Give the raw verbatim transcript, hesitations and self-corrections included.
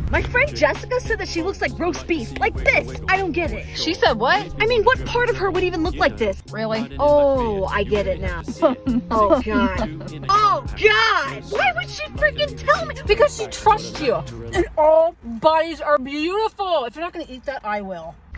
My friend Jessica said that she looks like roast beef, like this. I don't get it. She said what? I mean, what part of her would even look like this? Really? Oh, I get it now. Oh, God. Oh, God. Why would she freaking tell me? Because she trusts you. And all bodies are beautiful. If you're not going to eat that, I will.